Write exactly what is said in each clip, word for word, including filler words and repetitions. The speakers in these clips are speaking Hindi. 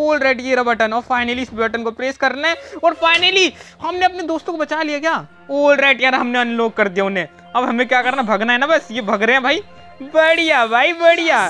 ऑलरेडी ये रहा बटन और फाइनली इस बटन को प्रेस करना है और फाइनली हमने अपने दोस्तों को बचा लिया क्या। ऑलरेडी यार हमने अनलॉक कर दिया उन्हें। अब हमें क्या करना, भगना है ना बस। ये भग रहे हैं भाई, बढ़िया भाई बढ़िया।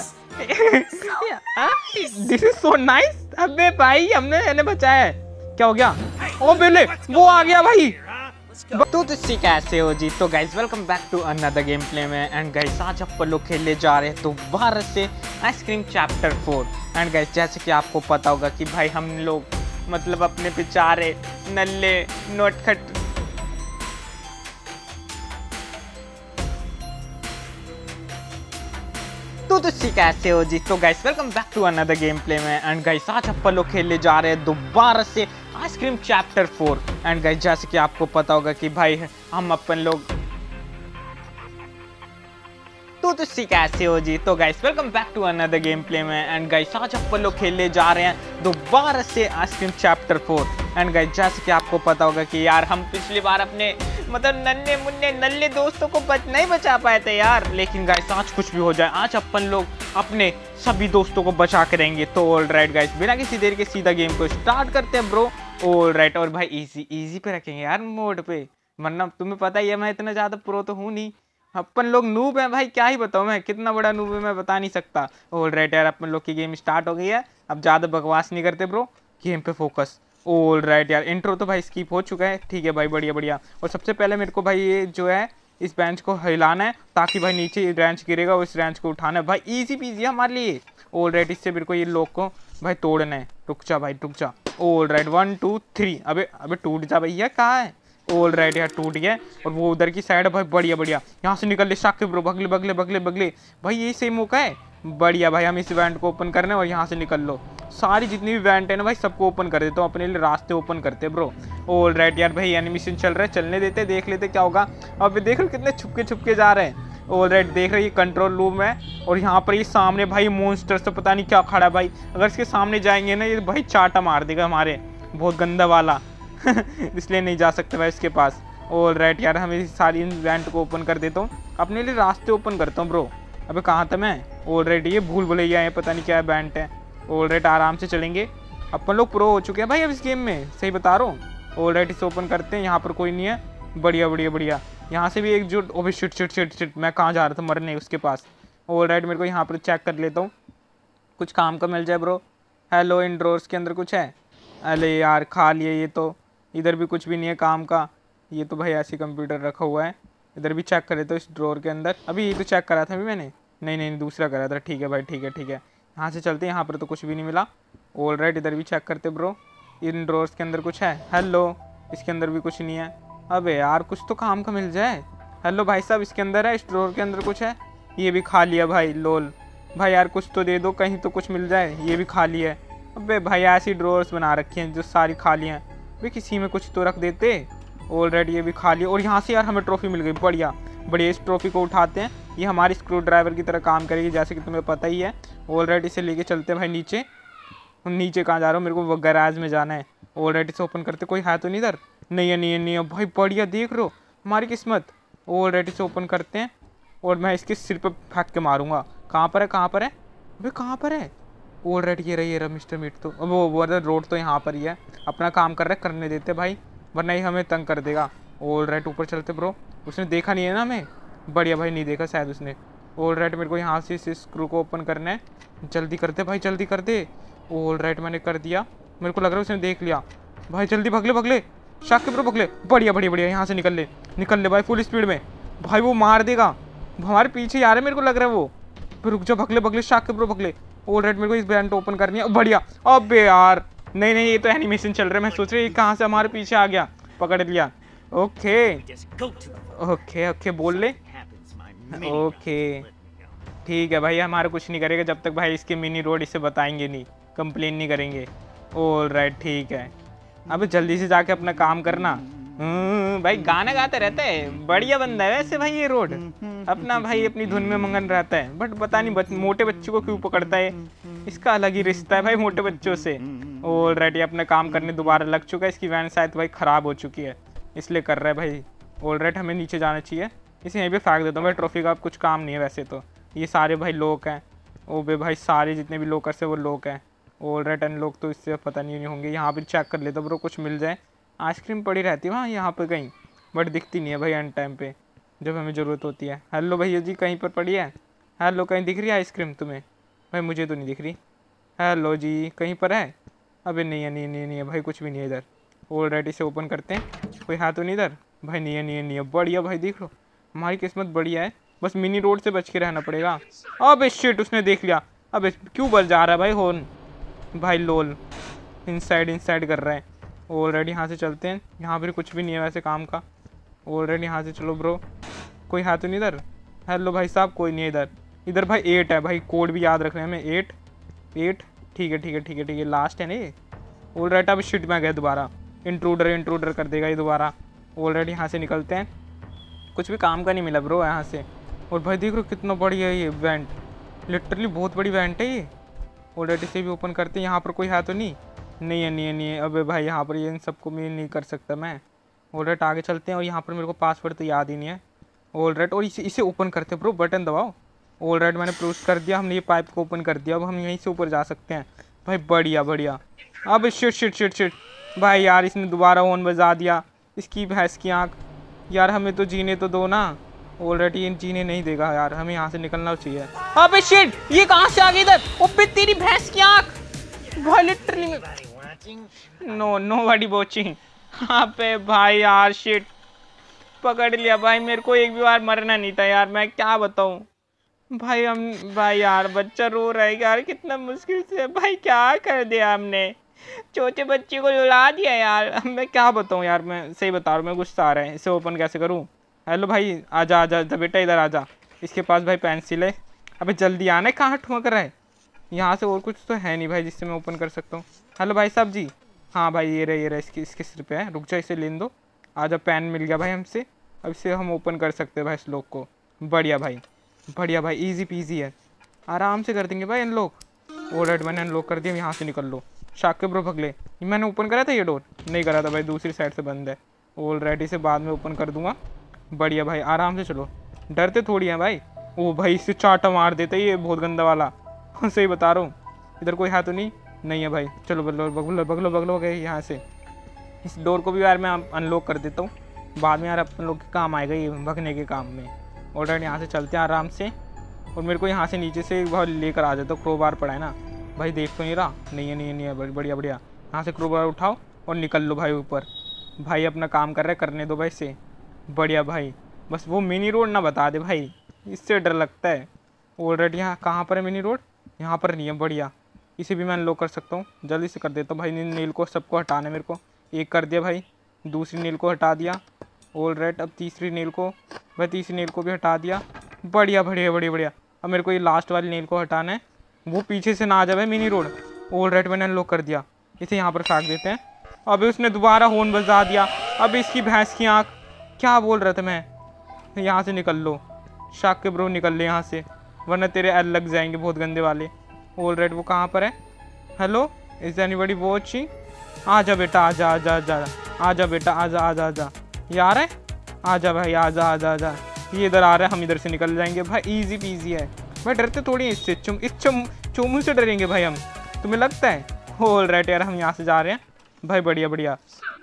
This is so nice. अबे भाई हमने इन्हें बचाया है। क्या हो गया? ओ बेले वो आ गया भाई। तो तुझसे कैसे हो जी? तो guys welcome back to another gameplay में। एंड गाइज आज अपन लोग खेलने जा रहे हैं दोबारा से ice cream chapter four. And guys जैसे कि आपको पता होगा कि भाई हम लोग मतलब अपने बेचारे नल्ले नोटखट तो तुझसे कैसे हो जी? तो guys welcome back to another gameplay में। एंड गाइस आज अपन लोग खेलने जा रहे हैं दोबारा से ice cream chapter four. And guys जैसे कि आपको पता होगा कि भाई हम अपन लोग तो तुझसे कैसे हो जी? तो guys welcome back to another gameplay में। एंड गाइस आज अपन लोग खेलने जा रहे हैं दोबारा से ice cream chapter four. And guys जैसे कि आपको पता होगा कि यार हम पिछली बार अपने मतलब नन्हे मुन्ने नल्ले दोस्तों को बच नहीं बचा पाए थे यार। लेकिन गाइस आज कुछ भी हो जाए, आज अपन लोग अपने सभी दोस्तों को बचा के रहेंगे। तो ऑल राइट गाइस बिना किसी देर के सीधा गेम को स्टार्ट करते हैं ब्रो। ऑल राइट और भाई इजी इजी पे रखेंगे यार मोड पे, वरना तुम्हें पता ही है मैं इतना ज़्यादा प्रो तो हूँ नहीं। अपन लोग नूब हैं भाई, क्या ही बताऊँ मैं कितना बड़ा नूब है मैं बता नहीं सकता। ऑल राइट यार अपन लोग की गेम स्टार्ट हो गई है। अब ज़्यादा बकवास नहीं करते ब्रो, गेम पे फोकस। ऑल राइट यार इंट्रो तो भाई स्किप हो चुका है, ठीक है भाई बढ़िया बढ़िया। और सबसे पहले मेरे को भाई ये जो है इस बेंच को हिलाना है ताकि भाई नीचे रेंच गिरेगा, उस रेंच को उठाना है भाई। इजी पीजी हमारे लिए। ऑल राइट इससे मेरे को ये लॉक को भाई तोड़ना है। रुक जा भाई रुक जा। All right one two three. अबे अबे टूट जा भैया, कहाँ है? ऑल राइट यार टूट गया। और वो उधर की साइड है भाई, बढ़िया बढ़िया। यहाँ से निकल ले शाकिब ब्रो, बगले बगले बगले बगले भाई, यही सही मौका है। बढ़िया भाई हम इस इवेंट को ओपन करने और यहाँ से निकल लो। सारी जितनी भी इवेंट है ना भाई सबको ओपन कर देता हूँ, अपने लिए रास्ते ओपन करते ब्रो। ऑल राइट यार भाई एनिमेशन चल रहा है, चलने देते देख लेते क्या होगा। अब देख रहे कितने छुपके छुपके जा रहे हैं। ऑल राइट देख रहे ये कंट्रोल रूम है और यहाँ पर ये सामने भाई मॉन्स्टर तो पता नहीं क्या खड़ा है भाई। अगर इसके सामने जाएंगे ना ये भाई चाटा मार देगा हमारे, बहुत गंदा वाला इसलिए नहीं जा सकते भाई इसके पास। ऑल राइट यार हम इस सारी इवेंट को ओपन कर देता हूँ, अपने लिए रास्ते ओपन करता हूँ ब्रो। अबे कहाँ था मैं? ऑल राइट ये भूल भुलैया है, पता नहीं क्या इवेंट है। ऑल राइट आराम से चलेंगे, अपन लोग प्रो हो चुके हैं भाई अब इस गेम में, सही बता रहा हूँ। ऑल राइट इसे ओपन करते हैं, यहाँ पर कोई नहीं है। बढ़िया बढ़िया बढ़िया। यहाँ से भी एक जो ओ भी शिट शिट शिट शिट मैं कहाँ जा रहा था मरने उसके पास। ऑल राइट मेरे को यहाँ पर चेक कर लेता हूँ कुछ काम का मिल जाए ब्रो। हेलो इन ड्रॉर्स के अंदर कुछ है? अरे यार खा लिए ये तो। इधर भी कुछ भी नहीं है काम का, ये तो भाई ऐसी कंप्यूटर रखा हुआ है। इधर भी चेक कर लेता हूँ इस ड्रॉर के अंदर। अभी ये तो चेक करा था अभी मैंने, नहीं नहीं दूसरा करा था। ठीक है भाई ठीक है ठीक है। यहाँ से चलते हैं, यहाँ पर तो कुछ भी नहीं मिला। ऑल राइट इधर भी चेक करते ब्रो, इन ड्रॉर्स के अंदर कुछ है? हेलो इसके अंदर भी कुछ नहीं है। अबे यार कुछ तो काम का मिल जाए। हेलो भाई साहब इसके अंदर है, इस ड्रॉर के अंदर कुछ है? ये भी खा लिया भाई। लोल भाई यार कुछ तो दे दो, कहीं तो कुछ मिल जाए। ये भी खा लिया है। अबे भाई ऐसी ड्रॉर्स बना रखी हैं जो सारी खाली हैं भाई, किसी में कुछ तो रख देते। ऑल राइट ये भी खा लिया। और यहाँ से यार हमें ट्रॉफी मिल गई, बढ़िया बढ़िया। इस ट्रॉफी को उठाते हैं, ये हमारी स्क्रू ड्राइवर की तरह काम करेगी जैसे कि तुम्हें पता ही है। ऑल राइट इसे लेके चलते हैं भाई नीचे। नीचे कहाँ जा रहा हूँ? मेरे को वो गैराज में जाना है। ऑल राइट इसे ओपन करते, कोई है तो नहीं इधर? नहीं है नहीं है नहीं है भाई, बढ़िया देख लो हमारी किस्मत। ऑल राइट इसे ओपन करते हैं और मैं इसके सिर पर फेंक के मारूंगा। कहाँ पर है कहाँ पर है भाई कहाँ पर है? ऑल राइट ये रही ये रहा मिस्टर मीट तो। अब वो वो रोड तो यहाँ पर ही है, अपना काम कर रहे करने देते भाई, वरना ही हमें तंग कर देगा। ऑल राइट ऊपर चलते ब्रो, उसने देखा नहीं है ना हमें। बढ़िया भाई नहीं देखा शायद उसने। ऑल राइट मेरे को यहाँ से इस स्क्रू को ओपन करना है, जल्दी कर दे भाई जल्दी कर दे। ऑल राइट मैंने कर दिया, मेरे को लग रहा है उसने देख लिया भाई। जल्दी भगले भगले शाकिब ब्रो भगले, बढ़िया बढ़िया बढ़िया। यहाँ से निकल ले निकल ले भाई फुल स्पीड में। भाई वो मार देगा, हमारे पीछे आ रहा है मेरे को लग रहा है वो। फिर रुक जा भगले भगले शाकिब ब्रो भगले। ऑल राइट मेरे को इस बैंड ओपन करनी है, बढ़िया। अबे यार नहीं नहीं ये तो एनिमेशन चल रहा है, मैं सोच रही कहाँ से हमारे पीछे आ गया, पकड़ लिया। ओके ओके ओके बोल ले। ओके ठीक है भाई हमारा कुछ नहीं करेगा जब तक भाई इसके मिनी रोड इसे बताएंगे नहीं, कंप्लेन नहीं करेंगे। ऑल राइट ठीक है। अब जल्दी से जाके अपना काम करना। भाई गाना गाते रहता है, बढ़िया बंदा है वैसे भाई ये रोड, अपना भाई अपनी धुन में मगन रहता है। बट पता नहीं बच, मोटे बच्चों को क्यों पकड़ता है, इसका अलग ही रिश्ता है भाई मोटे बच्चों से। ऑल राइट ये अपना काम करने दोबारा लग चुका है, इसकी वैन शायद भाई ख़राब हो चुकी है इसलिए कर रहा है भाई। ऑल राइट हमें नीचे जाना चाहिए, इसे यहीं पे फेंक देता हूँ भाई। ट्रॉफी का अब कुछ काम नहीं है वैसे तो। ये सारे भाई लोग हैं, ओ बे भाई सारे जितने भी लोकर्स है वो लोग हैं। ऑल राइट अनलॉक तो इससे पता नहीं होंगे। यहाँ पर चेक कर लेता ब्रो कुछ मिल जाए। आइसक्रीम पड़ी रहती है वहाँ यहाँ पे कहीं, बट दिखती नहीं है भाई एंड टाइम पे जब हमें ज़रूरत होती है। हेलो भैया जी कहीं पर पड़ी है? हेलो कहीं दिख रही है आइसक्रीम तुम्हें? भाई मुझे तो नहीं दिख रही। हेलो जी कहीं पर है? अबे नहीं है नहीं नहीं नहीं है भाई, कुछ भी नहीं है इधर। ऑलरेडी इसे ओपन करते हैं, कोई है तो नहीं इधर? भाई नहीं है नहीं है नहीं है। बढ़िया भाई देख लो हमारी किस्मत बढ़िया है, बस मिनी रोड से बच के रहना पड़ेगा। अबे शिट उसने देख लिया। अबे क्यों बच जा रहा है भाई हॉर्न? भाई लोल इनसाइड इनसाइड कर रहे हैं। ऑलरेडी यहाँ से चलते हैं, यहाँ पर कुछ भी नहीं है वैसे काम का। ऑलरेडी यहाँ से चलो ब्रो, कोई है तो नहीं इधर? हेलो भाई साहब कोई नहीं है इधर। इधर भाई एट है भाई, कोड भी याद रखना है हमें। एट एट ठीक है ठीक है ठीक है ठीक है लास्ट है ना ये। ऑलराइट अब शिट में गया दोबारा, इंट्रूडर इंट्रूडर कर देगा ये दोबारा। ऑलरेडी यहाँ से निकलते हैं, कुछ भी काम का नहीं मिला ब्रो यहाँ से। और भाई देख लो कितना बढ़िया है ये वेंट, लिटरली बहुत बड़ी वेंट है ये। ऑलरेडी से भी ओपन करते हैं, यहाँ पर कोई है तो नहीं? नहीं है नहीं है नहीं है। अबे भाई यहाँ पर ये इन सबको मैं नहीं कर सकता मैं। ऑलराइट आगे चलते हैं, और यहाँ पर मेरे को पासवर्ड तो याद ही नहीं है। ऑलराइट और इसे इसे ओपन करते हैं ब्रो, बटन दबाओ। ऑलराइट मैंने प्रूफ कर दिया, हमने ये पाइप को ओपन कर दिया। अब हम यहीं से ऊपर जा सकते हैं भाई। बढ़िया बढ़िया। अब शिट शिट शिट शिट भाई यार इसने दोबारा ऑन बजा दिया, इसकी भैंस की आँख। यार हमें तो जीने तो दो ना। ऑलरेडी ये जीने नहीं देगा यार, हमें यहाँ से निकलना चाहिए। अबे शिट ये कहाँ से आ गई इधर? ओपे तेरी भैंस की आँख भाई literally. No no buddy watching. हाँ पे भाई यार शिट पकड़ लिया भाई, मेरे को एक भी बार मरना नहीं था यार, मैं क्या बताऊँ भाई। हम भाई यार बच्चा रो रहा है यार, कितना मुश्किल से भाई क्या कर दिया हमने, छोटे बच्चे को रुला दिया यार। मैं क्या बताऊँ यार, मैं सही बता रहा हूँ, मैं गुस्सा आ रहा है। इसे ओपन कैसे करूँ? हेलो भाई आजा आजा आजा बेटा इधर आजा, इसके पास भाई पेंसिल है। अबे जल्दी आना है, कहाँ ठुमक रहा है? यहाँ से और कुछ तो है नहीं भाई जिससे मैं ओपन कर सकता हूँ। हेलो भाई साहब जी, हाँ भाई ये रहे ये रहे इसकी इसके सिर पे है, रुक जा इसे लेने दो। आजा पेन मिल गया भाई हमसे, अब इसे हम ओपन कर सकते हैं भाई इस लॉक को। बढ़िया भाई बढ़िया भाई, इजी पीजी है, आराम से कर देंगे भाई अनलॉक। ऑलराइट मैंने अनलॉक कर दिया, यहाँ से निकल लो। शाके ब्रो भगले, मैंने ओपन करा था ये डोर? नहीं करा था भाई, दूसरी साइड से बंद है। ऑलराइट इसे बाद में ओपन कर दूंगा। बढ़िया भाई आराम से चलो, डरते थोड़ी हैं भाई। ओ भाई इससे चाटा मार देते ये बहुत गंदा वाला। सही बता रहा हूँ। इधर कोई है तो नहीं? नहीं है भाई, चलो बगलो बगलो बगलो बगलो गए यहाँ से। इस डोर को भी यार मैं अनलॉक कर देता हूँ, बाद में यार अपन लोग के काम आएगा ये भगने के काम में। ऑलरेडी यहाँ से चलते हैं आराम से, और मेरे को यहाँ से नीचे से बहुत लेकर आ जाता, क्रोबार पड़ा है ना भाई, देख तो नहीं रहा। नहीं है नहीं है नहीं है बढ़िया बढ़िया। यहाँ से क्रोबार उठाओ और निकल लो भाई ऊपर। भाई अपना काम कर रहे करने दो भाई से। बढ़िया भाई, बस वो मिनी रोड ना बता दे भाई, इससे डर लगता है। ऑलरेडी यहाँ कहाँ पर है मिनी रोड? यहाँ पर नहीं है। बढ़िया, इसे भी मैं अनलॉक कर सकता हूँ, जल्दी से कर देता हूँ भाई। नील को सबको हटाना है मेरे को। एक कर दिया भाई, दूसरी नील को हटा दिया। ऑलराइट अब तीसरी नील को, भाई तीसरी नील को भी हटा दिया। बढ़िया बढ़िया बढ़िया बढ़िया। अब मेरे को ये लास्ट वाली नील को हटाना है, वो पीछे से ना आ जाए मिनी रोड। ऑलराइट मैंने अनलॉक कर दिया, इसे यहाँ पर फेंक देते हैं। अभी उसने दोबारा हॉर्न बजा दिया। अब इसकी भैंस की आँख, क्या बोल रहा था मैं? यहाँ से निकल लो शाक के ब्रो, निकल ले यहाँ से, वरना तेरे एल लग जाएंगे बहुत गंदे वाले। ऑलराइट वो कहाँ पर है? Hello is anybody watching? आजा बेटा आजा आजा आजा आजा बेटा आजा आजा आजा। ये आ रहा है? आजा भाई आजा आजा आजा। ये इधर आ रहा है, हम इधर से निकल जाएंगे भाई, इजी पीजी है भाई। डरते थोड़ी इससे, चुम इस चुम चुमू से डरेंगे भाई हम, तुम्हें लगता है? ऑलराइट यार हम यहाँ से जा रहे हैं भाई। बढ़िया बढ़िया।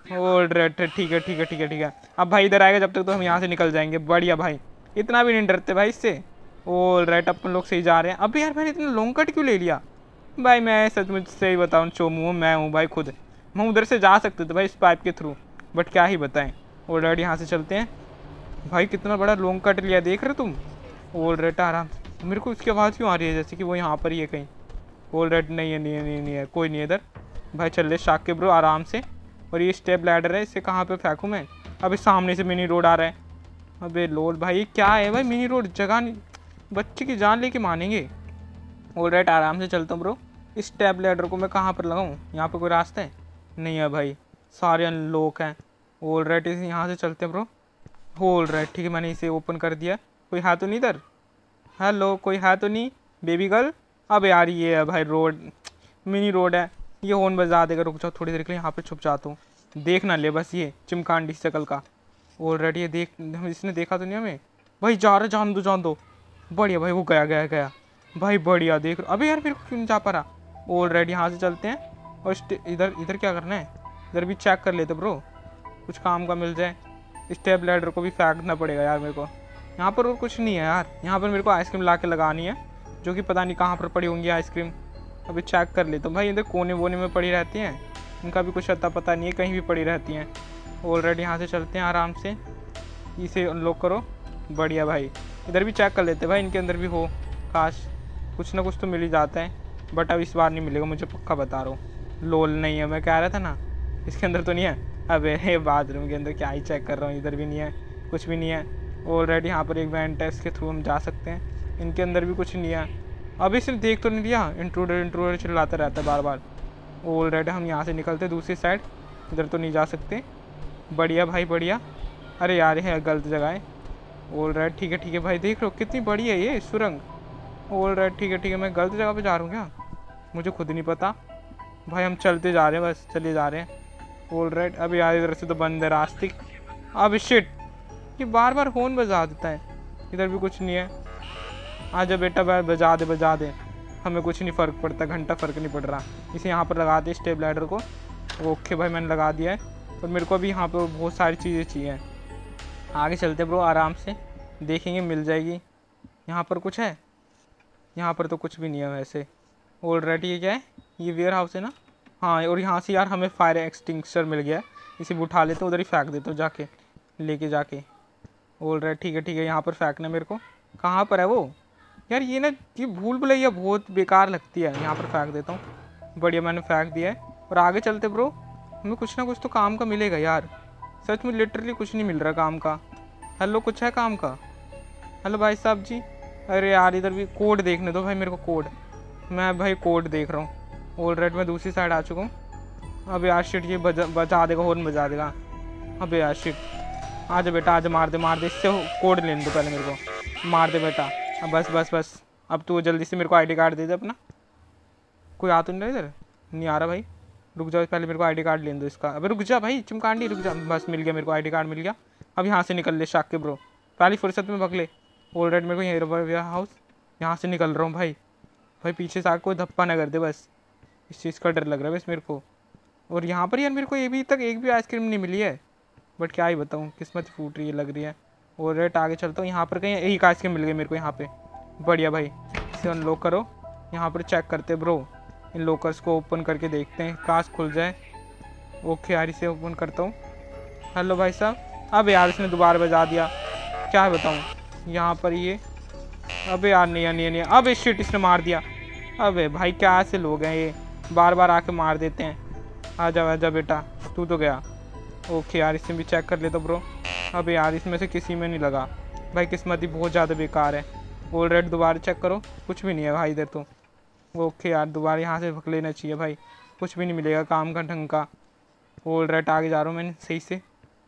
ऑलराइट ठीक है ठीक है ठीक है ठीक है। अब भाई इधर आएगा जब तक तो हम यहाँ से निकल जाएंगे। बढ़िया भाई, इतना भी नहीं डरते भाई इससे। ऑलराइट अपन लोग सही जा रहे हैं। अभी यार मैंने इतना लॉन्ग कट क्यों ले लिया भाई? मैं सच में सही बताऊँ चोमू हूँ मैं हूँ भाई खुद, हम उधर से जा सकते थे भाई इस पाइप के थ्रू, बट क्या ही बताएं। ऑलराइट यहाँ से चलते हैं भाई, कितना बड़ा लॉन्ग कट लिया देख रहे तुम। ऑलराइट आराम से, मेरे को इसकी आवाज़ क्यों आ रही है जैसे कि वो यहाँ पर ही है कहीं। ऑलराइट नहीं है नहीं है नहीं, नहीं है कोई नहीं है इधर भाई। चल ले शाक के ब्रो आराम से। और ये स्टेप लैडर है, इसे कहाँ पे फेंकूँ मैं? अभी सामने से मिनी रोड आ रहा है। अबे लोल भाई ये क्या है भाई? मिनी रोड जगह नहीं, बच्चे की जान लेके मानेंगे। ऑलराइट आराम से चलता हूँ ब्रो। इस स्टेप लैडर को मैं कहाँ पर लगाऊँ? यहाँ पर कोई रास्ता है? नहीं है भाई, सारे अनलॉक हैं। ऑलराइट इसे यहाँ से चलते हैं ब्रो। ऑलराइट ठीक है, मैंने इसे ओपन कर दिया। कोई है तो नहीं इधर? हेलो कोई है तो नहीं बेबी गर्ल? अब यार ये है भाई रोड, मिनी रोड है, ये हॉर्न बजा देगा। रुक जाओ थोड़ी देर के लिए, यहाँ पे छुप जाता हूँ, देख ना ले बस ये चिमकांडी शकल का। ऑलरेडी ये देख, इसने देखा तो नहीं हमें भाई। जा रहा, जान दो जान दो। बढ़िया भाई, वो गया गया गया भाई। बढ़िया देख, अबे यार मेरे को क्यों नहीं जा पा रहा? ऑलरेडी यहाँ से चलते हैं और इधर इधर क्या करना है, इधर भी चेक कर लेते ब्रो, कुछ काम का मिल जाए। स्टेप लैडर को भी फेंकना पड़ेगा यार मेरे को। यहाँ पर और कुछ नहीं है यार, यहाँ पर मेरे को आइसक्रीम ला के लगानी है, जो कि पता नहीं कहाँ पर पड़ी होंगी आइसक्रीम। अभी चेक कर लेता हूँ भाई, इधर कोने वोने में पड़ी रहती हैं, इनका भी कुछ अता पता नहीं है, कहीं भी पड़ी रहती हैं। ऑलरेडी यहाँ से चलते हैं आराम से, इसे अनलॉक करो, बढ़िया भाई। इधर भी चेक कर लेते हैं भाई, इनके अंदर भी हो, काश कुछ ना कुछ तो मिल ही जाता है, बट अब इस बार नहीं मिलेगा, मुझे पक्का बता रहा हूँ। लोल नहीं है, मैं कह रहा था ना इसके अंदर तो नहीं है। अबे ये बाथरूम के अंदर क्या ही चेक कर रहा हूँ, इधर भी नहीं है, कुछ भी नहीं है। ऑलरेडी यहाँ पर एक वेंट है, इसके थ्रू हम जा सकते हैं, इनके अंदर भी कुछ नहीं है। अभी सिर्फ देख तो नहीं दिया, इंट्रूडर इंट्रूडर चिल्लाता रहता है बार बार। ऑलरेडी हम यहाँ से निकलते दूसरी साइड, इधर तो नहीं जा सकते। बढ़िया भाई बढ़िया। अरे यार ये गलत जगह है। ऑलराइट ठीक है ठीक है भाई, देख लो कितनी बड़ी है ये सुरंग। ऑलराइट ठीक है ठीक है, मैं गलत जगह पे जा रहा हूँ क्या, मुझे खुद नहीं पता भाई। हम चलते जा रहे हैं, बस चले जा रहे हैं। ऑलराइट अब यार इधर से तो बंद है रास्ते। अब शिट, ये बार बार फ़ोन बजा देता है। इधर भी कुछ नहीं है, आजा बेटा भाई बजा दे बजा दे, हमें कुछ नहीं फ़र्क पड़ता, घंटा फ़र्क नहीं पड़ रहा। इसे यहाँ पर लगा दे स्टेप लैडर को। ओके भाई मैंने लगा दिया है, और मेरे को अभी यहाँ पर बहुत सारी चीज़ें चाहिए। आगे चलते ब्रो आराम से, देखेंगे मिल जाएगी। यहाँ पर कुछ है, यहाँ पर तो कुछ भी नहीं है वैसे। ऑलरेडी ये क्या है, ये वेयर हाउस है ना, हाँ। और यहाँ से यार हमें फायर एक्सटिंग्विशर मिल गया है, इसे भी उठा लेते, उधर ही फेंक देते हो जाके, लेके जाके। ऑलरेडी ठीक है ठीक है, यहाँ पर फेंकना मेरे को। कहाँ पर है वो यार, ये ना ये भूल भुलैया बहुत बेकार लगती है, यहाँ पर फेंक देता हूँ। बढ़िया मैंने फेंक दिया है, और आगे चलते ब्रो, हमें कुछ ना कुछ तो काम का मिलेगा यार। सच में लिटरली कुछ नहीं मिल रहा काम का। हेलो कुछ है काम का, हेलो भाई साहब जी। अरे यार इधर भी कोड देखने दो भाई मेरे को, कोड, मैं भाई कोड देख रहा हूँ। ऑलरेडी मैं दूसरी साइड आ चुका हूँ। अब यार शिट, ये बजा बजा देगा, हॉर्न बजा देगा। अब यार शिट, आजा बेटा आजा, मार दे मार दे, इससे कोड लेने दो पहले मेरे को, मार दे बेटा। अब बस बस बस, अब तू जल्दी से मेरे को आईडी कार्ड दे दे अपना। कोई आ तो नहीं रहा इधर, नहीं आ रहा भाई, रुक जाओ पहले मेरे को आईडी कार्ड लेने दो इसका। अबे रुक जा भाई चिमकांडी, रुक जा, बस मिल गया मेरे को आईडी कार्ड मिल गया। अब यहाँ से निकल ले शाक के ब्रो, पहली फुर्सत में भग ले। ऑलरेडी मेरे को यही वेयर हाउस, यहाँ से निकल रहा हूँ भाई। भाई पीछे से आके कोई धप्पा ना कर दे बस, इस चीज़ का डर लग रहा है बस मेरे को। और यहाँ पर यार मेरे को अभी तक एक भी आइसक्रीम नहीं मिली है, बट क्या ही बताऊँ, किस्मत फूट रही है लग रही है। और रेट आगे चलता हूँ, यहाँ पर कहीं एक आइसक्रीम मिल गई मेरे को यहाँ पे। बढ़िया भाई, इसे अनलॉक करो, यहाँ पर चेक करते ब्रो, इन लॉकर्स को ओपन करके देखते हैं, काश खुल जाए। ओके यार इसे ओपन करता हूँ। हेलो भाई साहब। अब यार इसने दोबारा बजा दिया, क्या है बताऊँ यहाँ पर ये। अबे यार नहीं नहीं नहीं, अब शिट इसने मार दिया। अबे भाई क्या ऐसे लोग हैं ये, बार बार आके मार देते हैं। आजा आजा बेटा, तू तो गया। ओके यार इसमें भी चेक कर लेता ब्रो। अबे यार इसमें से किसी में नहीं लगा भाई, किस्मत ही बहुत ज़्यादा बेकार है। ऑलरेडी दोबारा चेक करो, कुछ भी नहीं है भाई इधर तो। ओके यार दोबारा यहाँ से भग लेना चाहिए भाई, कुछ भी नहीं मिलेगा काम का ढंग का। ऑलरेडी आगे जा रहा हूँ मैंने सही से।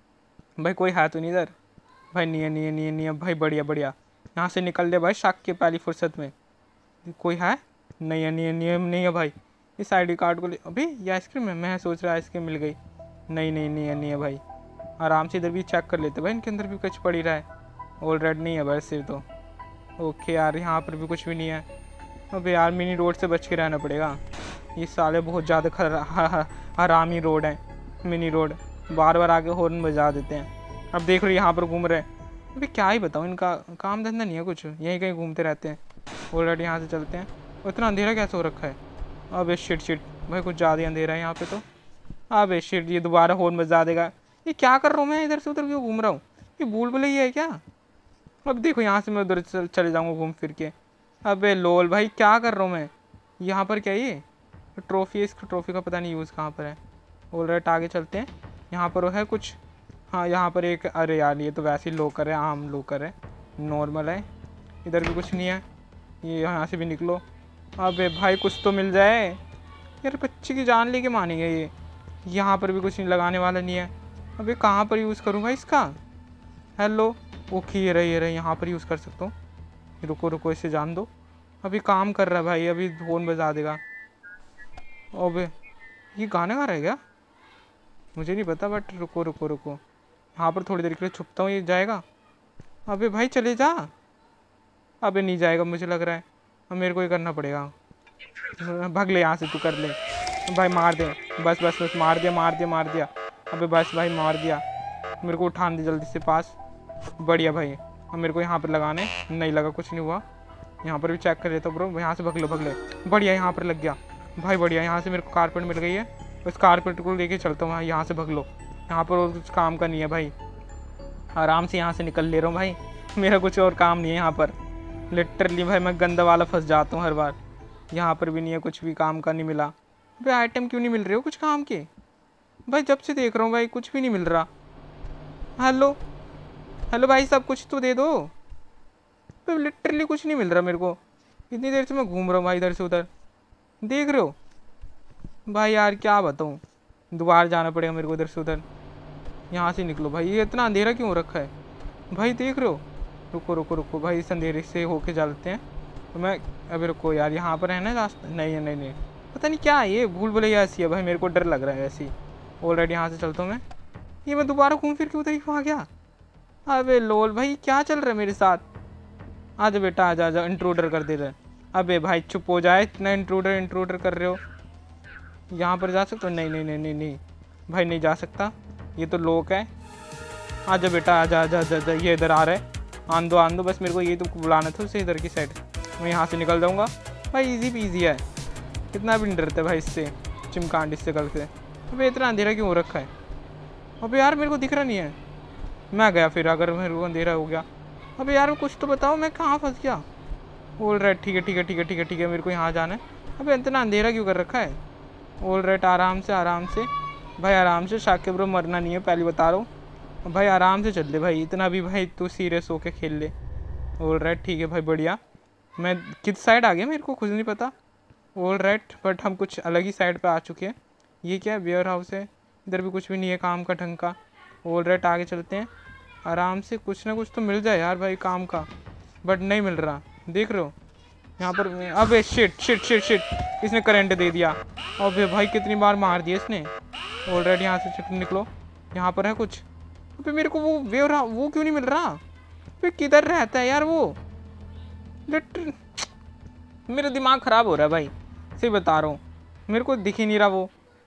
भाई कोई है तो नहीं इधर भाई, नहीं है नहीं है नहीं है नहीं है भाई। बढ़िया बढ़िया, यहाँ से निकल ले भाई शाक के पहली फुर्सत में। कोई है, नहीं है नहीं है नहीं है नहीं है भाई। इस आई डी कार्ड को ले, अभी ये आइसक्रीम है, मैं सोच रहा आइसक्रीम मिल गई। नहीं नहीं नहीं है नहीं है भाई। आराम से इधर भी चेक कर लेते भाई, इनके अंदर भी कुछ पड़ी रहा है। ऑलरेडी नहीं है भाई सिर्फ तो। ओके यार यहाँ पर भी कुछ भी नहीं है। अबे यार मिनी रोड से बच के रहना पड़ेगा, ये साले बहुत ज़्यादा खरा हरामी रोड है। मिनी रोड बार बार आके हॉर्न बजा देते हैं। अब देख रहे यहाँ पर घूम रहे हैं। अभी क्या ही बताऊँ, इनका काम धंधा नहीं है कुछ, यहीं कहीं घूमते रहते हैं। ऑलरेडी यहाँ से चलते हैं। इतना अंधेरा कैसे हो रखा है। अबे शिट शिट भाई, कुछ ज़्यादा अंधेरा है यहाँ पे तो। अबे शिट, ये दोबारा हॉर्न बजा देगा। ये क्या कर रहा हूँ मैं, इधर से उधर क्यों घूम रहा हूँ, ये भूल भुलैया है क्या। अब देखो यहाँ से मैं उधर चल, चले जाऊँगा घूम फिर के। अबे लोल भाई क्या कर रहा हूँ मैं, यहाँ पर क्या ये ट्रॉफी है, इसका ट्रॉफी का पता नहीं यूज़ कहाँ पर है। ऑलराइट आगे चलते हैं, यहाँ पर है कुछ, हाँ यहाँ पर एक, अरे यार ये तो वैसे ही लोकर है, आम लोकर है, नॉर्मल है। इधर भी कुछ नहीं है, ये यहाँ से भी निकलो। अबे भाई कुछ तो मिल जाए यार, बच्चे की जान लेके मानेंगे ये। यहाँ पर भी कुछ नहीं, लगाने वाला नहीं है। अबे कहाँ पर यूज़ करूँ भाई इसका। हेलो ओके ये रही ये रही, यहाँ पर यूज़ कर सकता हूँ। रुको रुको इसे जान दो, अभी काम कर रहा है भाई, अभी फ़ोन बजा देगा। अबे ये गाना गा रहा है क्या, मुझे नहीं पता, बट रुको रुको रुको, यहाँ पर थोड़ी देर के लिए छुपता हूँ, ये जाएगा। अबे भाई चले जा। अबे नहीं जाएगा मुझे लग रहा है, अब मेरे को ये करना पड़ेगा। भाग ले यहाँ से, तू कर ले भाई, मार दे बस बस बस, मार दिया मार दिया मार दिया। अबे बस भाई मार दिया। मेरे को उठान दे जल्दी से पास। बढ़िया भाई। अब मेरे को यहाँ पर लगाने, नहीं लगा, कुछ नहीं हुआ। यहाँ पर भी चेक कर लेता ब्रो। यहाँ से भग लो भग ले। बढ़िया, यहाँ पर लग गया भाई, बढ़िया। यहाँ से मेरे को कारपेट मिल गई है, उस कारपेट को लेके चलता हूँ। यहाँ से भग लो, यहाँ पर और कुछ काम का नहीं है भाई। आराम से यहाँ से निकल ले रहा हूँ भाई, मेरा कुछ और काम नहीं है यहाँ पर। लिटरली भाई मैं गंदा वाला फंस जाता हूँ हर बार। यहाँ पर भी नहीं है, कुछ भी काम का नहीं मिला। भाई आइटम क्यों नहीं मिल रहे हो कुछ काम के? भाई जब से देख रहा हूँ भाई कुछ भी नहीं मिल रहा। हेलो हेलो भाई साहब, कुछ तो दे दो। भाई लिटरली कुछ नहीं मिल रहा मेरे को। इतनी देर से मैं घूम रहा हूँ भाई इधर से उधर, देख रहे हो भाई। यार क्या बताऊँ, दोबारा जाना पड़ेगा मेरे को इधर से उधर। यहाँ से निकलो भाई, ये इतना अंधेरा क्यों रखा है भाई, देख रहे हो? रुको रुको रुको भाई, इस अंधेरे से होके चलते हैं तो मैं। अभी रुको यार, यहाँ पर है ना रास्ता? नहीं है, नहीं नहीं, पता नहीं क्या है ये, भूल भुलैया ऐसी है भाई, मेरे को डर लग रहा है ऐसी। ऑलरेडी यहाँ से चलता हूँ मैं। ये मैं दोबारा घूम फिर के उधर ही आ गया। अबे लोल भाई, क्या चल रहा है मेरे साथ? आजा बेटा आजा आजा, इंट्रूडर कर दे रहे। अबे भाई चुप हो जाए, इतना इंट्रूडर इंट्रूडर कर रहे हो। यहाँ पर जा सकते हो? नहीं नहीं नहीं नहीं नहीं भाई, नहीं जा सकता, ये तो लोक है। आजा बेटा आजा आजा आजा आजा, ये इधर आ रहा है। आन दो आन दो बस, मेरे को ये तो बुलाना था उसे इधर की साइड। मैं यहाँ से निकल जाऊँगा भाई, इजी पीजी है, कितना भी नहीं डरते भाई इससे, चिमकांड इससे कल से। अबे इतना अंधेरा क्यों हो रखा है? अबे यार मेरे को दिख रहा नहीं है। मैं गया फिर, अगर मेरे को अंधेरा हो गया। अबे यार कुछ तो बताओ, मैं कहाँ फंस गया? ऑल राइट, ठीक है ठीक है ठीक है ठीक है ठीक है, मेरे को यहाँ जाना है। अबे इतना अंधेरा क्यों कर रखा है? ऑल राइट, आराम से आराम से भाई, आराम से। शाके ब्रो मरना नहीं है, पहले बता रहा हूँ भाई, आराम से चल ले भाई, इतना भी भाई तू सीरियस होके खेल ले। ऑल राइट ठीक है भाई, बढ़िया। मैं किस साइड आ गया मेरे को खुद नहीं पता। ऑल राइट, बट हम कुछ अलग ही साइड पे आ चुके हैं। ये क्या है? वेयर हाउस है, इधर भी कुछ भी नहीं है काम का ढंग का। ऑल राइट, आगे चलते हैं आराम से, कुछ ना कुछ तो मिल जाए यार भाई काम का, बट नहीं मिल रहा, देख रहे हो यहाँ पर। अबे शिट शिट शिट शिट, इसने करंट दे दिया। अबे भाई कितनी बार मार दिया इसने। ऑल राइट, यहाँ से चिट निकलो, यहाँ पर है कुछ। अबे मेरे को वो वेयर वो क्यों नहीं मिल रहा? अबे किधर रहता है यार वो? लिटर मेरा दिमाग ख़राब हो रहा है भाई, सही बता रहा हूँ, मेरे को दिख ही नहीं रहा वो।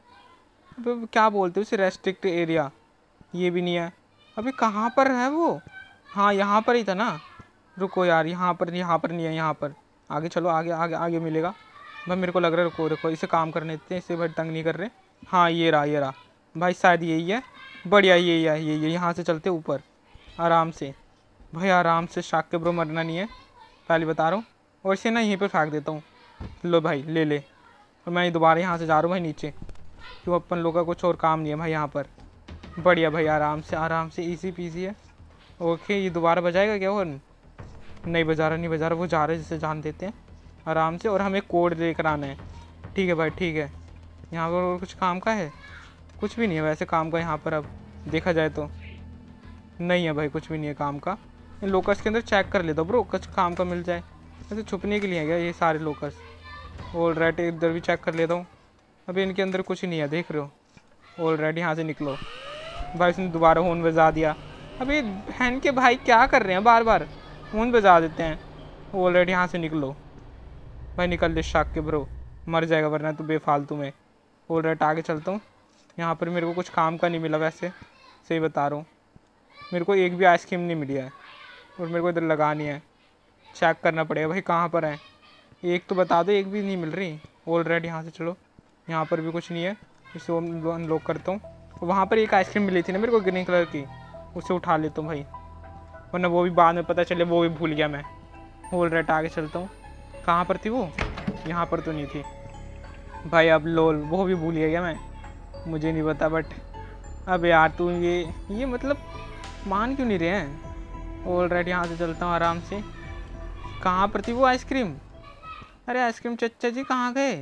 अबे क्या बोलते हैं उसे, रेस्ट्रिक्ट एरिया, ये भी नहीं है। अभी कहाँ पर है वो? हाँ यहाँ पर ही था ना। रुको यार, यहाँ पर यहाँ पर नहीं है, यहाँ पर आगे चलो, आगे आगे आगे मिलेगा भाई, मेरे को लग रहा है। रुको रुको, इसे काम करने देते हैं, इसे भाई तंग नहीं कर रहे। हाँ ये रहा ये रहा भाई, शायद यही है। बढ़िया, यही है यही है। यहाँ से चलते ऊपर आराम से भाई, आराम से। शाक के ब्रो मरना नहीं है, पहले बता रहा हूँ। और इसे ना यहीं पर फेंक देता हूँ। लो भाई ले ले। और मैं दोबारा यहाँ से जा रहा हूँ भाई नीचे, क्यों अपन लोग का कुछ और काम नहीं है भाई यहाँ पर। बढ़िया भाई, आराम से आराम से, इजी पीजी है। ओके, ये दोबारा बजाएगा क्या? और नहीं बजा रहा नहीं बजा रहा, वो जा रहा है, जिसे जान देते हैं आराम से। और हमें कोड लेकर आना है, ठीक है भाई ठीक है। यहाँ पर और कुछ काम का है? कुछ भी नहीं है वैसे काम का यहाँ पर, अब देखा जाए तो नहीं है भाई, कुछ भी नहीं है काम का। इन लोकर्स के अंदर चेक कर लेता ब्रो, कुछ काम का मिल जाए। वैसे छुपने के लिए है क्या ये सारे लोकर्स? ऑल राइट, इधर भी चेक कर लेता हूँ। अभी इनके अंदर कुछ नहीं है, देख रहे हो। ऑल राइट, यहाँ से निकलो भाई, इसने दोबारा हॉर्न बजा दिया। अभी बहन के भाई क्या कर रहे हैं, बार बार हॉर्न बजा देते हैं। ऑल राइट, यहाँ से निकलो भाई, निकल ले शाक के ब्रो, मर जाएगा वरना तू बेफालतू में। ऑल राइट, आगे चलता हूँ। यहाँ पर मेरे को कुछ काम का नहीं मिला वैसे, सही बता रहा हूँ। मेरे को एक भी आइसक्रीम नहीं मिली है, और मेरे को इधर लगानी है, चेक करना पड़ेगा भाई कहाँ पर है। एक तो बता दो, एक भी नहीं मिल रही। ऑल राइट, यहाँ से चलो, यहाँ पर भी कुछ नहीं है, इसे अनलॉक करता हूँ। वहाँ पर एक आइसक्रीम मिली थी ना मेरे को ग्रीन कलर की, उसे उठा लेता हूँ भाई, वरना वो भी बाद में पता चले, वो भी भूल गया मैं। ऑल राइट, आगे चलता हूँ। कहाँ पर थी वो? यहाँ पर तो नहीं थी भाई। अब लोल, वो भी भूल गया क्या मैं? मुझे नहीं पता, बट अब यार तू ये ये मतलब मान क्यों नहीं रहे हैं? ऑल राइट, यहाँ से चलता हूँ आराम से। कहाँ पर थी वो आइसक्रीम? अरे आइसक्रीम चचा जी कहाँ गए?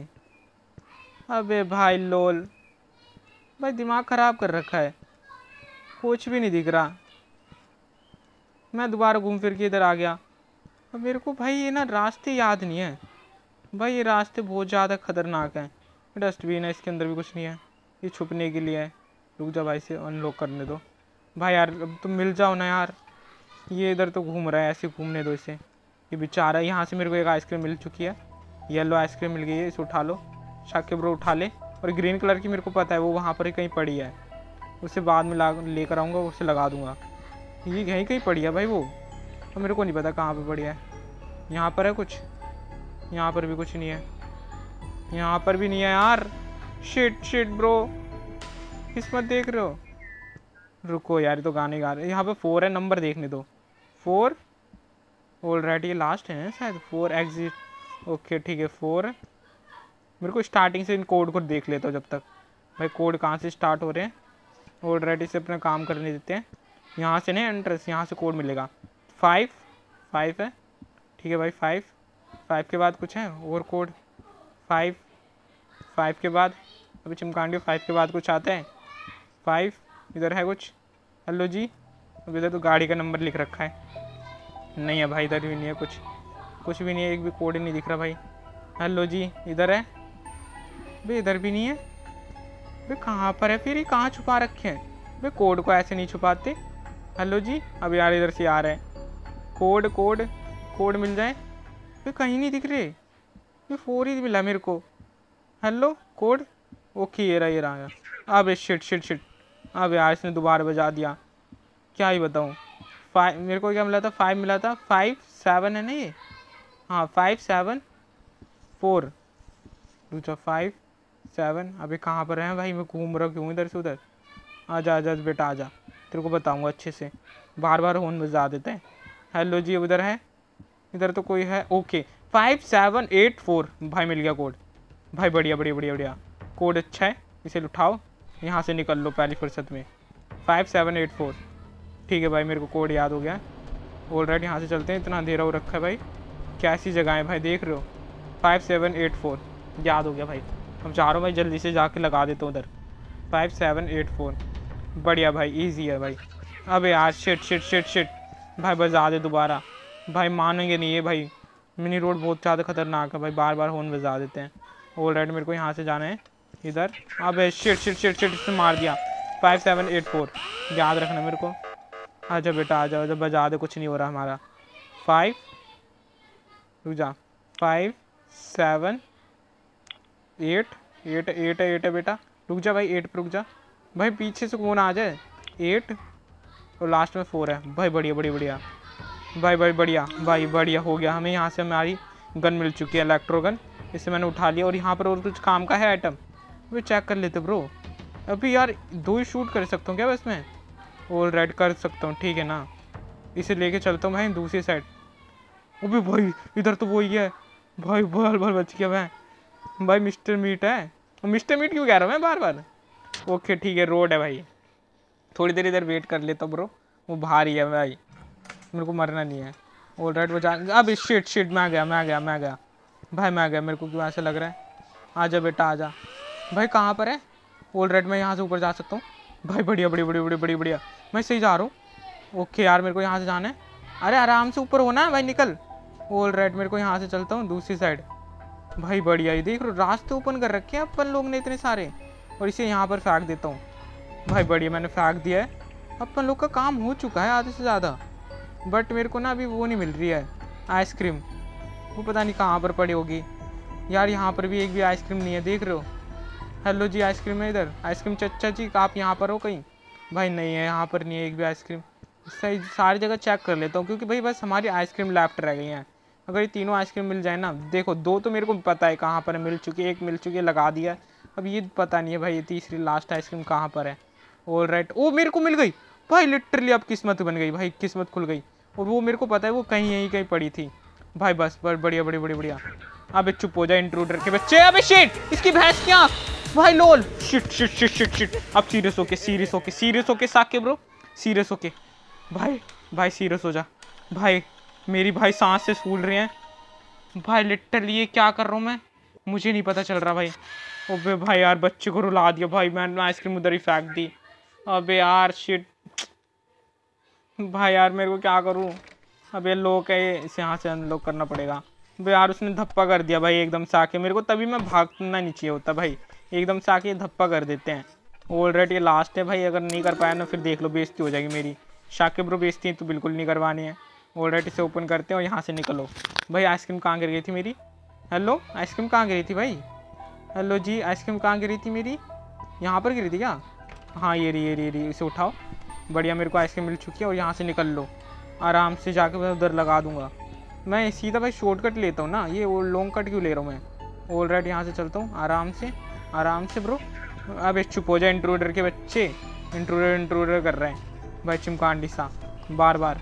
अबे भाई लोल, भाई दिमाग ख़राब कर रखा है, कुछ भी नहीं दिख रहा। मैं दोबारा घूम फिर के इधर आ गया। अब मेरे को भाई ये ना रास्ते याद नहीं है भाई, ये रास्ते बहुत ज़्यादा खतरनाक हैं। डस्टबिन है, इसके अंदर भी कुछ नहीं है, ये छुपने के लिए है। रुक जा भाई, से अनलॉक करने दो भाई यार, अब तुम मिल जाओ ना यार। ये इधर तो घूम रहा है, ऐसे घूमने दो इसे, ये बेचारा। यहाँ से मेरे को एक आइसक्रीम मिल चुकी है, येलो आइसक्रीम मिल गई है, इसे उठा लो शाकिब ब्रो, उठा ले। और ग्रीन कलर की मेरे को पता है वो वहाँ पर ही कहीं पड़ी है, उसे बाद में ला लेकर आऊँगा, उसे लगा दूँगा। ये यहीं कहीं पड़ी है भाई वो, तो मेरे को नहीं पता कहाँ पे पड़ी है। यहाँ पर है कुछ, यहाँ पर भी कुछ नहीं है, यहाँ पर भी नहीं है यार। शिट शिट ब्रो, किस्मत देख रहे हो। रुको यार, ये तो गाने गा रहे हैं। यहाँ पे फोर है, नंबर देखने दो। फोर ऑलराइट, ये लास्ट है शायद। फोर एग्जिट, ओके ठीक है फोर। मेरे को स्टार्टिंग से इन कोड को देख लेता हूँ जब तक। भाई कोड कहाँ से स्टार्ट हो रहे हैं, ऑलराइट इसे अपना काम करने देते हैं। यहाँ से नहीं एंट्रेंस, यहाँ से कोड मिलेगा। फाइव फाइव है, ठीक है भाई फाइव। फाइव के बाद कुछ है और कोड, फाइव फाइव के बाद अभी चिमकांडी, फाइव के बाद कुछ आता है। फाइव इधर है कुछ, हेलो जी। अब इधर तो गाड़ी का नंबर लिख रखा है, नहीं है भाई, इधर भी नहीं है कुछ, कुछ भी नहीं है, एक भी कोड ही नहीं दिख रहा भाई। हेलो जी, इधर है भाई, इधर भी नहीं है भाई। कहाँ पर है फिर, ये कहाँ छुपा रखे हैं भाई, कोड को ऐसे नहीं छुपाते। हेलो जी, अब यार इधर से आ रहा है कोड, कोड कोड मिल जाए भाई, कहीं नहीं दिख रहे। ये फोर ही मिला मेरे को। हेलो कोड, ओके ये रहा ये रहा। अब शिट शिट शिट, अब यार इसने दोबारा बजा दिया, क्या ही बताऊँ। फाइव मेरे को क्या मिला था, फाइव मिला था। फाइव सेवन है ना ये, हाँ फाइव सेवन फोर, दूसरा फाइव सेवन। अभी कहाँ पर है भाई, मैं घूम रहा क्यों इधर से उधर। आजा आजा बेटा आजा, तेरे को बताऊँगा अच्छे से, बार बार होन बजा देते हैं। हेलो जी, उधर है, इधर तो कोई है। Okay five seven eight four, भाई मिल गया कोड भाई, बढ़िया बढ़िया बढ़िया बढ़िया, कोड अच्छा है, इसे उठाओ, यहाँ से निकल लो पहली फुर्सत में। फाइव सेवन एट फोर, ठीक है भाई मेरे को कोड याद हो गया। ऑलराइट यहाँ से चलते हैं, इतना अंधेरा हो रखा है भाई, कैसी जगह है भाई देख रहे हो। फाइव सेवन एट फोर याद हो गया भाई, अब जा रहा हूँ भाई, जल्दी से जाके लगा देता हूँ उधर। फाइव सेवन एट फोर, बढ़िया भाई, ईजी है भाई। अबे यार शिट शिट शिट शिट, भाई बजा दे दोबारा, भाई मानेंगे नहीं है भाई, मिनी रोड बहुत ज़्यादा खतरनाक है भाई, बार बार हॉर्न बजा देते हैं। ऑलराइट मेरे को यहाँ से जाना है इधर। अबे शिट शिट शिट शिट, इसने मार दिया। फाइव सेवन एट फोर याद रखना मेरे को। आजा बेटा आजा आजा, बजा दे, कुछ नहीं हो रहा हमारा। फाइव रुक जा, five seven eight eight eight है एट है बेटा, रुक जा भाई, एट पर रुक जा भाई, पीछे से कौन आ जाए। एट और लास्ट में फोर है भाई, बढ़िया बढ़िया बढ़िया भाई भाई बढ़िया भाई, बढ़िया हो गया। हमें यहाँ से हमारी गन मिल चुकी है, इलेक्ट्रो गन, इसे मैंने उठा लिया। और यहाँ पर और कुछ काम का है आइटम, वो चेक कर लेते ब्रो। अभी यार दो ही शूट कर सकता हूँ क्या बस मैं, ऑल राइट कर सकता हूँ, ठीक है ना। इसे लेके चलता हूँ भाई दूसरी साइड। अभी भाई इधर तो वही है भाई, बार बार बच गया मैं भाई। मिस्टर मीट है, मिस्टर मीट क्यों कह रहा हूँ मैं बार बार। ओके ठीक है, रोड है भाई, थोड़ी देर इधर वेट कर लेता ब्रो, वो भारी है भाई, मेरे को मरना नहीं है। ऑल राइट वो जा, अब शिट शिट मैं गया मैं गया मैं गया भाई, मैं गया, मेरे को क्यों ऐसा लग रहा है। आजा बेटा आजा भाई, कहाँ पर है। ऑल राइट मैं यहाँ से ऊपर जा सकता हूँ भाई, बढ़िया बढ़िया बढ़िया बढ़िया बढ़िया बढ़िया, मैं सही जा रहा हूँ। ओके यार मेरे को यहाँ से जाना है, अरे आराम से ऊपर होना है भाई, निकल। ऑल राइट मेरे को यहाँ से चलता हूँ दूसरी साइड भाई, बढ़िया। ये देख लो रास्ते ओपन कर रखे हैं अपन लोग ने इतने सारे, और इसे यहाँ पर फेंक देता हूँ भाई, बढ़िया मैंने फेंक दिया है। अपन लोग का काम हो चुका है आधे से ज़्यादा, बट मेरे को ना अभी वो नहीं मिल रही है आइसक्रीम, वो पता नहीं कहाँ पर पड़ी होगी यार। यहाँ पर भी एक भी आइसक्रीम नहीं है, देख रहे हो। हेलो जी, आइसक्रीम है इधर, आइसक्रीम चचा जी आप यहाँ पर हो कहीं भाई, नहीं है यहाँ पर, नहीं है एक भी आइसक्रीम। सही सारी जगह चेक कर लेता हूँ, क्योंकि भाई बस हमारी आइसक्रीम लेफ्ट रह गई हैं। अगर ये तीनों आइसक्रीम मिल जाए ना, देखो दो तो मेरे को पता है कहाँ पर मिल चुकी है, एक मिल चुकी है लगा दिया, अब ये पता नहीं है भाई ये तीसरी लास्ट आइसक्रीम कहाँ पर है। ऑल राइट, ओ मेरे को मिल गई भाई, लिटरली अब किस्मत बन गई भाई, किस्मत खुल गई। और वो मेरे को पता है वो कहीं यहीं कहीं पड़ी थी भाई, बस बढ़िया बढ़िया बढ़िया बढ़िया। अबे चुप हो जाए इंट्रूडर के बच्चे, अबे शिट, इसकी भैंस क्या भाई, lol shit shit shit shit shit. अब सीरियस होके सीरियस होके सीरियस होके साके ब्रो, सीरियस होके भाई भाई सीरियस हो जा भाई, मेरी भाई सांस से फूल रहे हैं भाई, लिटरली ये क्या कर रहा हूँ मैं, मुझे नहीं पता चल रहा भाई। अबे भाई यार बच्चे को रुला दिया भाई, मैंने आइसक्रीम उधर ही फेंक दी। अबे यार शिट भाई, यार मेरे को क्या करूँ। अबे लोग है, इसे यहाँ से अनलॉक करना पड़ेगा। अबे यार उसने धप्पा कर दिया भाई एकदम से आके मेरे को, तभी मैं भागना नहीं चाहिए होता भाई, एकदम से आके धप्पा कर देते हैं। ऑलरेडी ये लास्ट है भाई, अगर नहीं कर पाया ना फिर देख लो बेइज्जती हो जाएगी मेरी। शाकिब ब्रो बेइज्जती तो बिल्कुल नहीं करवानी है। ऑलरेडी इसे ओपन करते हैं और यहाँ से निकलो भाई। आइसक्रीम कहाँ गिर गई थी मेरी, हेलो, आइसक्रीम कहाँ गिरी थी भाई? हेलो जी, आइसक्रीम कहाँ गिरी थी मेरी? यहाँ पर गिरी थी क्या? हाँ ये रही ये रही ये रही, इसे उठाओ। बढ़िया, मेरे को आइसक्रीम मिल चुकी है और यहाँ से निकल लो। आराम से जाके मैं उधर लगा दूंगा। मैं सीधा भाई शॉर्टकट लेता हूँ ना, ये वो लॉन्ग कट क्यों ले रहा हूँ मैं? ऑल राइट, यहाँ से चलता हूँ आराम से आराम से ब्रो। अब चुप हो जाए इंट्रूडर के बच्चे, इंट्रूडर इंट्रूडर कर रहे हैं भाई चिमकांडी सा बार बार।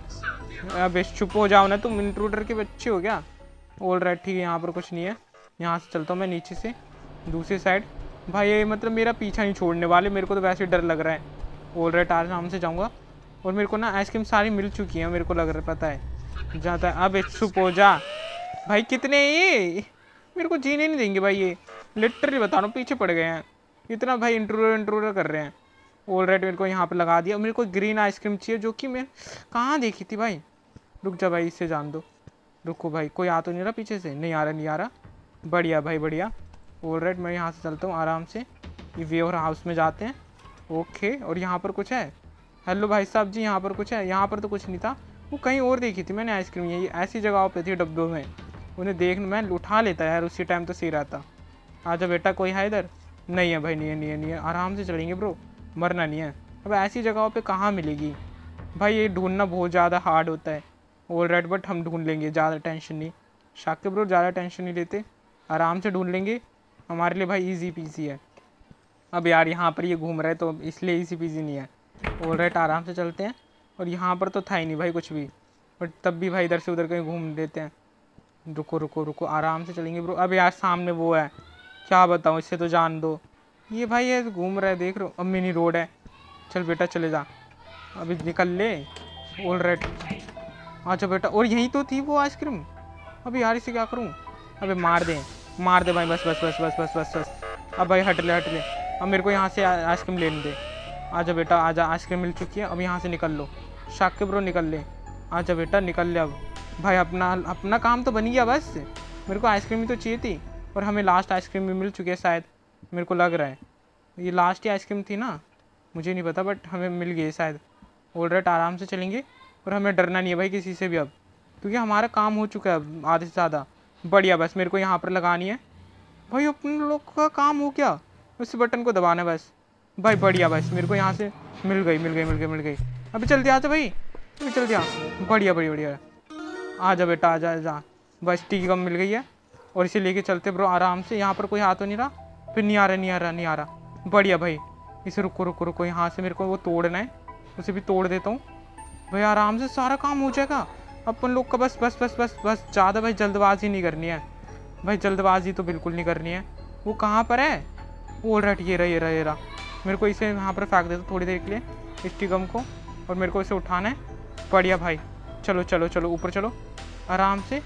अब चुप हो जाओ ना तुम, इंट्रूडर के बच्चे हो क्या? ऑल राइट ठीक है, यहाँ पर कुछ नहीं है। यहाँ से चलता हूँ मैं नीचे से दूसरी साइड। भाई ये मतलब मेरा पीछा नहीं छोड़ने वाले, मेरे को तो वैसे डर लग रहा है। ऑल राइट आराम से जाऊँगा। और मेरे को ना आइसक्रीम सारी मिल चुकी है, मेरे को लग रहा है, पता है जाता है। अब चुप हो जा भाई, कितने ये मेरे को जीने नहीं देंगे भाई, ये लिटरली बता रहा हूँ पीछे पड़ गए हैं इतना भाई, इंट्रूडर इंट्रूडर कर रहे हैं। ऑल राइट मेरे को यहाँ पर लगा दिया। मेरे को ग्रीन आइसक्रीम चाहिए, जो कि मैं कहाँ देखी थी भाई? रुक जा भाई, इससे जान दो। रुको भाई, कोई आ तो नहीं रहा पीछे से? नहीं आ रहा नहीं आ रहा, बढ़िया भाई बढ़िया। ऑल राइट मैं यहाँ से चलता हूँ आराम से, ये वेयर हाउस में जाते हैं। ओके, और यहाँ पर कुछ है? हेलो भाई साहब जी, यहाँ पर कुछ है? यहाँ पर तो कुछ नहीं था, वो कहीं और देखी थी मैंने आइसक्रीम, ये ऐसी जगहों पे थी डब्बों में, उन्हें देख मैं उठा लेता यार, उसी टाइम तो सही रहता। आजा बेटा, कोई है इधर? नहीं है भाई, नहीं है नहीं है नहीं है। आराम से चलेंगे ब्रो, मरना नहीं है। अब ऐसी जगहों पे कहाँ मिलेगी भाई, ये ढूंढना बहुत ज़्यादा हार्ड होता है। ऑल राइट बट हम ढूंढ लेंगे, ज़्यादा टेंशन नहीं। शाकिब ब्रो ज़्यादा टेंशन नहीं लेते, आराम से ढूंढ लेंगे, हमारे लिए भाई इजी पीजी है। अब यार यहाँ पर ये घूम रहा है तो इसलिए इजी पीजी नहीं है। ऑल राइट आराम से चलते हैं। और यहाँ पर तो था ही नहीं भाई कुछ भी, बट तब भी भाई इधर से उधर कहीं घूम लेते हैं। रुको रुको रुको, आराम से चलेंगे ब्रो। अब यार सामने वो है, क्या बताऊँ, इससे तो जान दो। ये भाई ये घूम रहा है, देख रहे हो? अब मिनी रोड है, चल बेटा चले जा, अभी निकल ले। ऑल राइट अच्छा बेटा, और यहीं तो थी वो आइसक्रीम। अभी यार इसे क्या करूँ? अबे मार दे मार दे भाई, बस बस बस बस बस बस बस। अब भाई हट ले हट ले, अब मेरे को यहाँ से आइसक्रीम लेने दे। आजा बेटा आजा, आइसक्रीम मिल चुकी है, अब यहाँ से निकल लो। शाकिब ब्रो निकल ले, आजा बेटा निकल ले। अब भाई अपना अपना काम तो बन गया, बस मेरे को आइसक्रीम ही तो चाहिए थी। और हमें लास्ट आइसक्रीम भी मिल चुकी है शायद, मेरे को लग रहा है ये लास्ट ही आइसक्रीम थी ना, मुझे नहीं पता, बट हमें मिल गई शायद। ऑल राइट आराम से चलेंगे, और हमें डरना नहीं है भाई किसी से भी अब, क्योंकि हमारा काम हो चुका है अब आधे से ज़्यादा। बढ़िया, बस मेरे को यहाँ पर लगानी है भाई, अपने लोग का काम हो गया, उस बटन को दबाना है बस भाई। बढ़िया, बस मेरे को यहाँ से मिल गई मिल गई मिल गई मिल गई। अभी जल्दी आ जा भाई, अभी जल्दी आ। बढ़िया बढ़िया बढ़िया, आ जा बेटा आ जा जा, बस टी कम मिल गई है। और इसे लेके चलते ब्रो आराम से। यहाँ पर कोई आ तो नहीं रहा, फिर नहीं आ रहा नहीं आ रहा नहीं आ रहा। बढ़िया भाई, इसे रुको रुको रुको, यहाँ से मेरे को वो तोड़ना है, उसे भी तोड़ देता हूँ भाई। आराम से सारा काम हो जाएगा अपन लोग का, बस बस बस बस बस। ज़्यादा भाई जल्दबाजी नहीं करनी है भाई, जल्दबाजी तो बिल्कुल नहीं करनी है। वो कहाँ पर है? ऑल राइट ये रहा ये रहा ये रहा। मेरे को इसे यहाँ पर फेंक देता थोड़ी देर के लिए, स्टिकम को, और मेरे को इसे उठाना है। बढ़िया भाई, चलो चलो चलो ऊपर चलो आराम से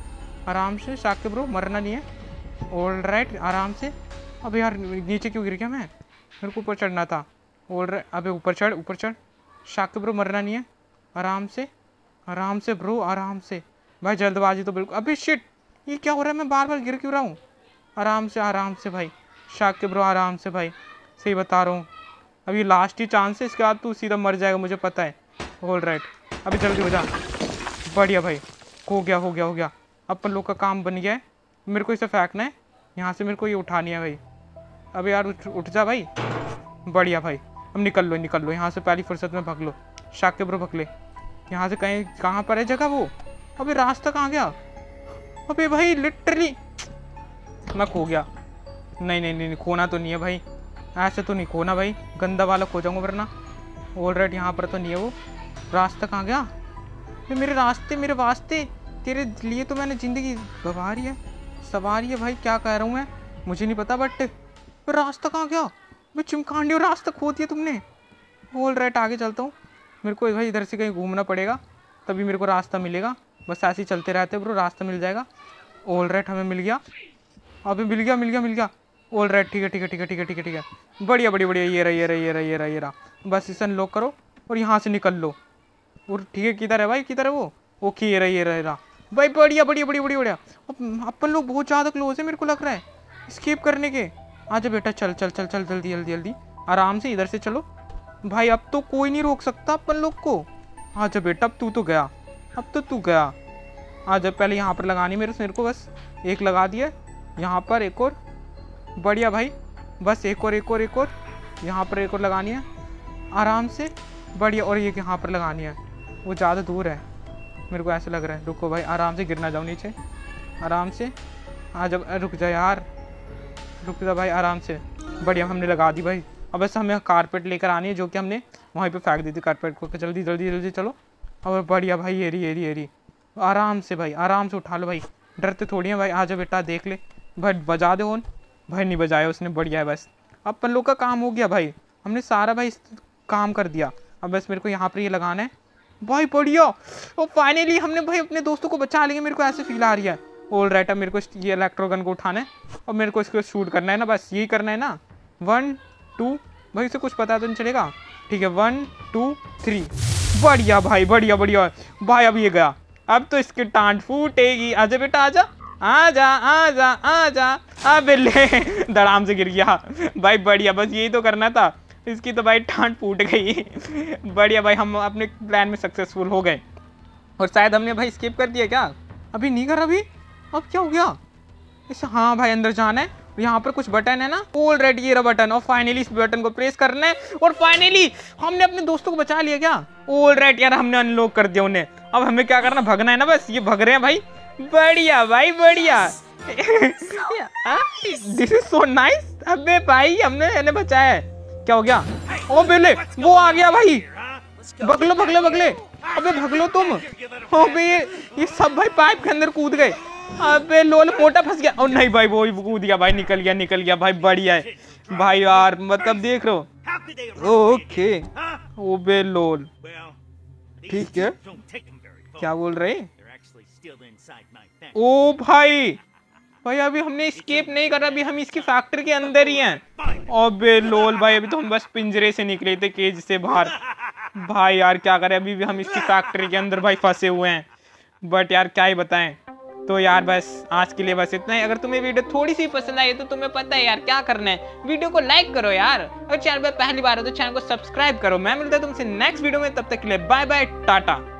आराम से। शाकिब ब्रो मरना नहीं है। ऑल राइट आराम से। अब यार नीचे क्यों गिर गया मैं? मेरे को ऊपर चढ़ना था। ऑल राइट, अबे ऊपर चढ़ ऊपर चढ़। शाकिब ब्रो मरना नहीं है, आराम से आराम से ब्रो आराम से भाई। जल्दबाजी तो बिल्कुल, अबे शिट ये क्या हो रहा है, मैं बार बार गिर क्यों रहा हूँ? आराम से आराम से भाई, शाकिब ब्रो आराम से भाई, सही बता रहा हूँ। अभी लास्ट ही चांस है, इसके बाद तू सीधा मर जाएगा मुझे पता है। ऑल राइट अभी जल्दी हो जा। बढ़िया भाई, हो गया हो गया हो गया, अपन लोग का काम बन गया है। मेरे को इसे फेंकना है, यहाँ से मेरे को ये उठानी है भाई। अबे यार उठ, उठ जा भाई। बढ़िया भाई, अब निकल लो निकल लो यहाँ से, पहली फुर्सत में भाग लो। शाकिब ब्रो भाग ले यहाँ से। कहीं कहाँ पर है जगह वो? अबे रास्ता कहाँ गया? अबे भाई लिटरली मैं खो गया। नहीं नहीं नहीं खोना तो नहीं है भाई, ऐसे तो नहीं खोना भाई, गंदा वाला खो जाऊंगा वरना। ऑल राइट यहाँ पर तो नहीं है वो, रास्ता कहाँ गया? ये मेरे रास्ते मेरे वास्ते, तेरे लिए तो मैंने ज़िंदगी गंवारी है सवारी है भाई, क्या कह रहा हूँ मैं मुझे नहीं पता, बट रास्ता कहाँ गया? मैं चिमकांडी, रास्ता खो दिया तुमने। ऑल राइट आगे चलता हूँ, मेरे को भाई इधर से कहीं घूमना पड़ेगा तभी मेरे को रास्ता मिलेगा। बस ऐसे ही चलते रहते ब्रो, रास्ता मिल जाएगा। ऑल राइट हमें मिल गया, अभी मिल गया मिल गया मिल गया। ऑल राइट ठीक है ठीक है ठीक है ठीक है ठीक है ठीक है। बढ़िया बढ़िया बढ़िया, ये रहा ये रहा ये रहा ये रहा ये रहा। बस इसे अनलॉक करो और यहाँ से निकल लो। और ठीक है, किधर है भाई किधर है वो? ओके ये रहा ये रहा ये रहा भाई। बढ़िया बढ़िया बढ़िया बढ़िया बढ़िया। अपन लोग बहुत ज़्यादा क्लोज है मेरे को लग रहा है स्केप करने के। आजा बेटा चल चल चल चल जल्दी जल्दी जल्दी, आराम से इधर से चलो भाई। अब तो कोई नहीं रोक सकता अपन लोग को। आजा बेटा, अब तू तो गया, अब तो तू गया। आ जब पहले यहाँ पर लगानी मेरे मेरे को बस एक लगा दिया, यहाँ पर एक और, बढ़िया भाई, बस एक और एक और एक और यहाँ पर एक और लगानी है आराम से, बढ़िया। और ये यहाँ पर लगानी है, वो ज़्यादा दूर है मेरे को ऐसा लग रहा है। रुको भाई, आराम से, गिरना जाओ नीचे आराम से। हाँ जब रुक जा यार, रुक जा भाई आराम से, बढ़िया हमने लगा दी भाई। अब बस हमें कारपेट लेकर आनी है जो कि हमने वहीं पे फेंक दी थी कारपेट को। जल्दी जल्दी जल्दी चलो। और बढ़िया भाई, एरी एरी एरी आराम से भाई, आराम से उठा लो भाई, डरते थोड़ी है भाई। आ जा बेटा, देख ले भाई, बजा दे ओन भाई, नहीं बजाया उसने, बढ़िया है। बस अब अपन लोग का काम हो गया भाई, हमने सारा भाई काम कर दिया। अब बस मेरे को यहाँ पर ये लगाना है भाई, बढ़िया। और फाइनली हमने भाई अपने दोस्तों को बचा लिया, मेरे को ऐसे फील आ रही है। ऑल राइट, अब मेरे को ये इलेक्ट्रो गन को उठाना है और मेरे को इसको शूट करना है ना, बस यही करना है ना। वन टू, भाई उसे कुछ पता तो नहीं चलेगा, ठीक है। वन टू थ्री, बढ़िया भाई, बढ़िया बढ़िया भाई। अब ये गया, अब तो इसकी टांट फूटेगी। आजा बेटा आजा आजा आजा आजा, अबे ले धड़ाम से गिर गया भाई, बढ़िया। बस यही तो करना था, इसकी तो भाई टांट फूट गई बढ़िया भाई, हम अपने प्लान में सक्सेसफुल हो गए। और शायद हमने भाई स्किप कर दिया क्या, अभी नहीं कर, अभी अब क्या हो गया इसे। हाँ भाई, अंदर जाना है, यहाँ पर कुछ बटन है ना, ऑलरेडी ये रहा बटन। और फाइनली इस बटन को प्रेस करना है और फाइनली हमने अपने दोस्तों को बचा लिया क्या। ऑलरेडी यार, हमने अनलॉक कर दिया उन्हें। अब हमें क्या करना, भगना है ना, बस ये भग रहे हैं भाई, बढ़िया भाई बढ़िया दिस इज सो नाइस। अबे भाई, हमने इन्हें बचाया है। क्या हो गया, ओ बेले वो आ गया भाई, भगलो भगलो भगले, अबे भगलो तुम। अबे ये ये सब भाई पाइप के अंदर कूद गए। अबे लोल, मोटा फंस गया। और नहीं भाई, वो कूद गया भाई, निकल गया निकल गया भाई, बढ़िया है भाई यार, मतलब देख रहे हो। ओके, ओबे लोल, ठीक है, क्या बोल रहे। ओ भाई भाई, अभी हमने एस्केप नहीं करा, अभी हम इसकी फैक्ट्री के अंदर ही हैं। अबे लोल भाई, अभी तो हम बस पिंजरे से निकले थे, केज से बाहर। भाई यार क्या करें, अभी भी हम इसकी फैक्ट्री के अंदर भाई फंसे हुए हैं। बट यार क्या ही बताएं। तो यार बस आज के लिए बस इतना ही। अगर तुम्हें वीडियो थोड़ी सी पसंद आई तो तुम्हें पता है यार क्या करना है, वीडियो को लाइक करो यार, और चैनल पर पहली बार हो तो चैनल को सब्सक्राइब करो। मैं मिलता हूं तुमसे नेक्स्ट वीडियो में, तब तक के लिए बाय बाय, टाटा।